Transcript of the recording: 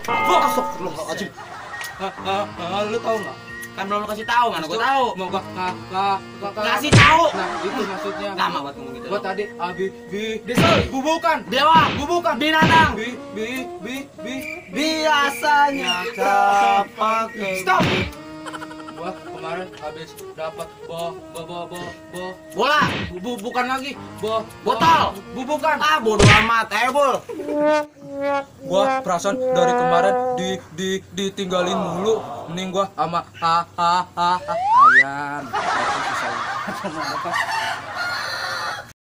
Astagfirullahaladzim. Lu tahu nggak? Kan belum kasih tahu, mana gua tahu. Mau Kasih tahu. Nah, itu maksudnya. Lama buat ngomong gitu. Gua tadi Desa. bubukan. Dewa. Bubukan. Binatang. Bi. Biasanya pakai. Stop. Gua kemarin habis dapat Bola. bukan lagi. Botol. Bubukan. Ah, bodo amat. Ayo, Bul. Gua perasaan dari kemarin ditinggalin mulu. Mending gua sama ayam.